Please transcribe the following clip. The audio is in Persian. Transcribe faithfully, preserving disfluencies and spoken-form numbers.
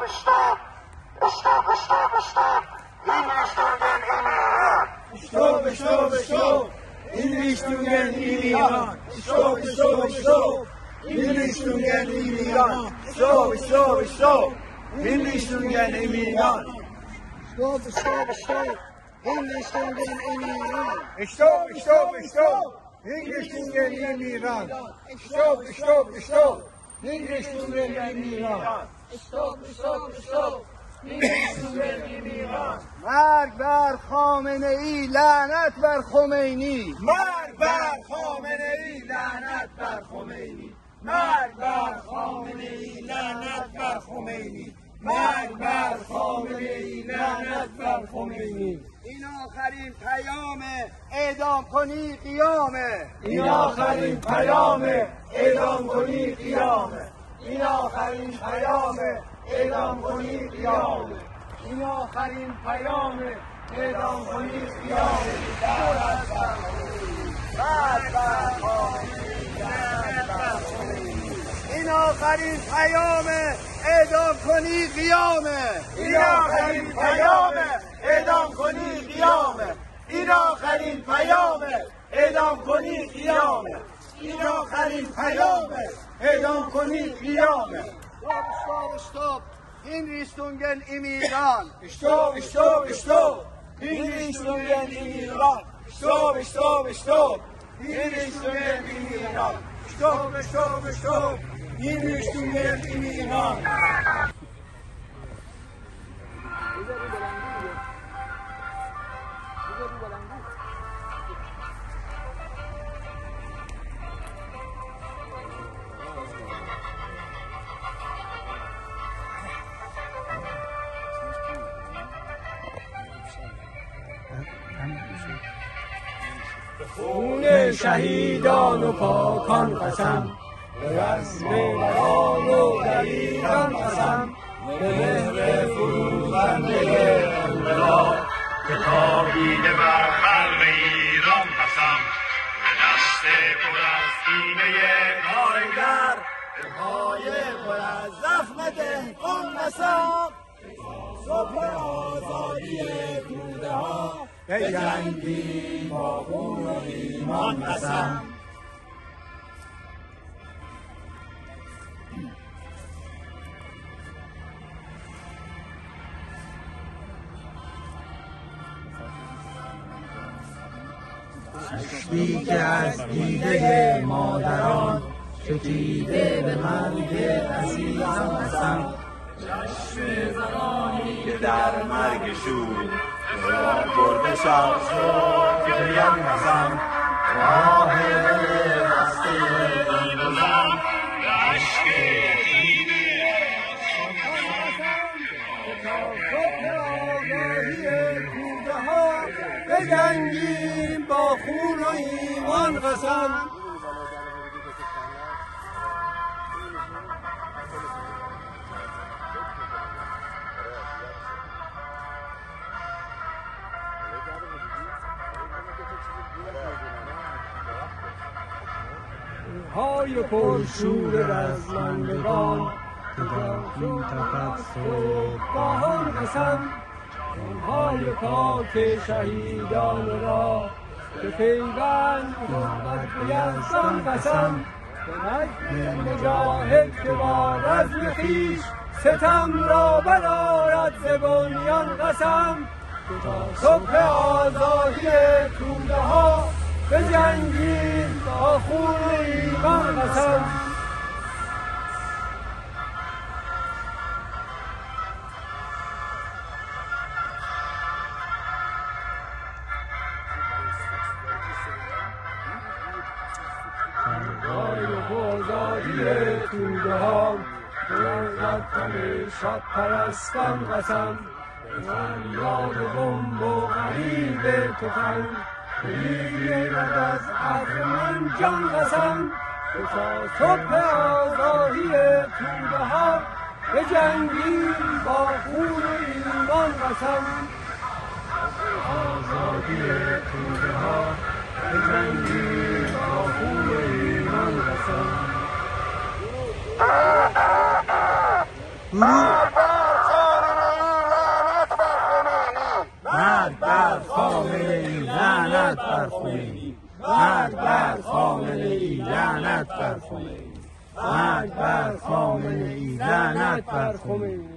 stopp, stopp, stopp, stopp, Hinrichtungen in Iran. Stopp, stopp, stopp, Hinrichtungen in Iran. Stopp, stopp, stopp, Hinrichtungen in Iran. Stopp, stopp, stopp, Hinrichtungen in Iran. Stopp, stopp, stopp, Hinrichtungen in Iran. Stopp, stopp, stopp, Hinrichtungen in Iran. Stopp, stopp, stopp, Hinrichtungen in Iran. Stopp, stopp, stopp, Hinrichtungen in Iran. مرگ بر خامنه ای، لعنت بر خمینی. مرگ بر خامنه ای، لعنت بر خمینی. مرگ بر خامنه ای، لعنت بر خمینی. مرگ بر خامنه ای، لعنت بر خمینی. این آخرین پیام اعدام کنی قیامه. این آخرین پیام اعدام کنی قیامه. این آخرین پیام اعدام کنی قیامه. این آخرین پیام اعدام کنی قیامه. لعنت بر خمینی. مرگ بر خامنه ای، لعنت بر خمینی. این آخرین پیام اعدام کنی قیامه. این آخرین پیام اعدام کنی قیامه. این آخرین پیام اعدام کنی قیامه. این آخرین پیام اعدام کنی قیامه. Stopp, stopp, stopp, Hinrichtungen im Iran. Stopp, stopp, stopp, Hinrichtungen in Iran. Stopp, stopp, stopp, Hinrichtungen in Iran. Stopp, stopp, stopp, Hinrichtungen in Iran. خون شهیدان و پاکان قسم، به رسم بران و دلیران قسم، به مهر فروزنده انقلاب که تابیده بر خلق ایران قسم، به دست پر از کینه کارگر، به پای پر از زخم دهقان قسم، صبح آزادی توده ها به جنگی با خون و ایمان قسم. چشمی که از دیده مادران چکیده به مرگ عزیزان قسم، چشم زنانی که در مرگشون بر برده شب شد گریم قسم، راه دل بسته دین و زن به عشق یتیمه به جنگیم با خون و ایمان قسم. های پرشور رزمندگان که در تفت صبحگاهان قسم، خونهای پاک شهیدان را به پیوند محمد به یزدان قسم، به نجم مجاهد که با رزم خویش ستم را برآرد ز بنیان قسم، تا صبح آزادی توده ها به جنگیم با خون ایمان قسم. رای و آزادی توده ها به شب پرستان قسم، به یاد بمب و غریب تفنگ بگیرد از اهرمن جان قسم، تا صبح آزادی توده ها به جنگیم با خون و ایمان قسم. آزادی توده ها به جنگیم با خون و ایمان قسم. مرگ بر خامنه ای، لعنت بر خمینی. مرگ بر خامنه ای، لعنت بر خمینی. مرگ بر خامنه ای، لعنت بر خمینی.